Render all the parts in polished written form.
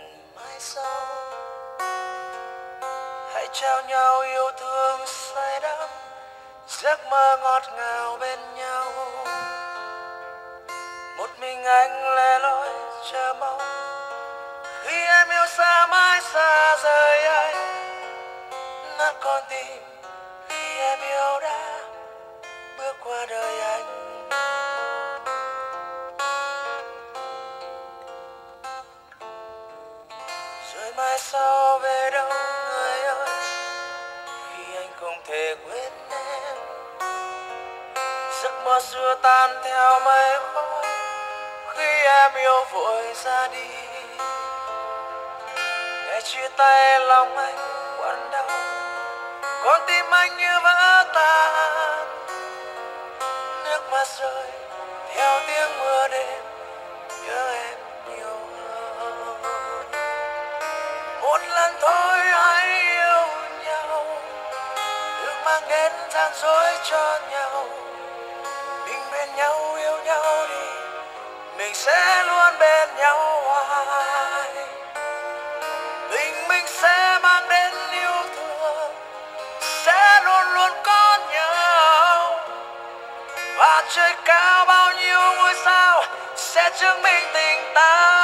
mai sau. Hãy trao nhau yêu thương say đắm, giấc mơ ngọt ngào bên nhau. Một mình anh lẻ loi chờ mong, khi em yêu xa mãi xa rời anh. Nát con tim khi em yêu đã bước qua đời anh. Rồi mai sau về đâu người ơi, khi anh không thể quên em. Giấc mơ xưa tan theo mây khói, khi em yêu vội ra đi. Ngày chia tay lòng anh quặn đau, con tim anh như vỡ tan. Nước mắt rơi theo tiếng mưa đêm, nhớ em nhiều hơn. Một lần thôi hãy yêu nhau, đừng mang đến gian dối cho nhau. Mình bên nhau yêu nhau đi, mình sẽ luôn bên nhau hoài. Mình sẽ mang đến yêu thương, sẽ luôn luôn có nhau. Và trời cao bao nhiêu ngôi sao sẽ chứng minh tình ta.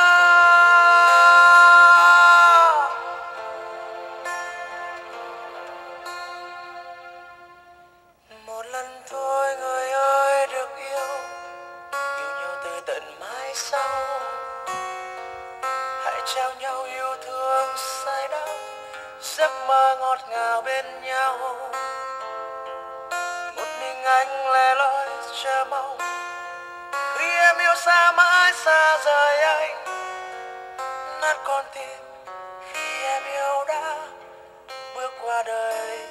Một lần thôi người ơi được yêu, yêu nhau từ tận mai sau. Hãy trao nhau yêu thương say đắm, giấc mơ ngọt ngào bên nhau. Một mình anh lẻ loi chờ mong, khi em yêu xa mãi xa rời anh. Nát con tim khi em yêu đã bước qua đời anh.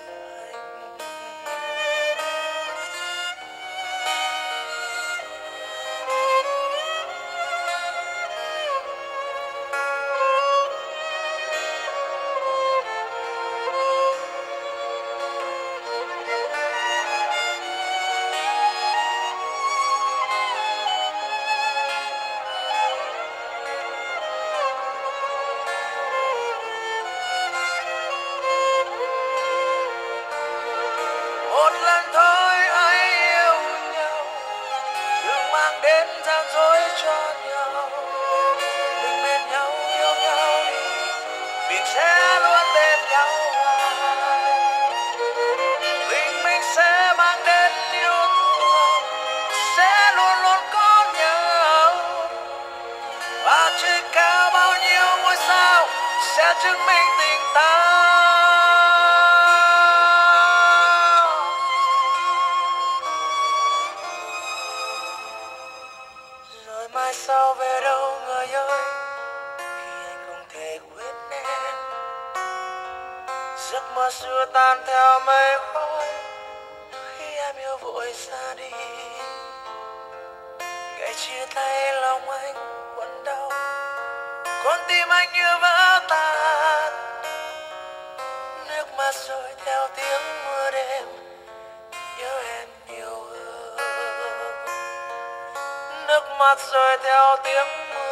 Một lần thôi hãy yêu nhau, đừng mang đến gian dối cho nhau. Mình bên nhau yêu nhau đi, mình sẽ luôn bên nhau hoài. Mình sẽ mang đến yêu thương, sẽ luôn luôn có nhau. Và trời cao bao nhiêu ngôi sao sẽ chứng minh tình ta. Rồi mai sau về đâu người ơi, khi anh không thể quên em. Giấc mơ xưa tan theo mây khói, khi em yêu vội ra đi. Ngày chia tay lòng anh quặn đau, con tim anh như vỡ tan. Nước mắt rơi theo tiếng mưa đêm, nhớ em nhiều hơn. Nước mắt rơi theo tiếng mưa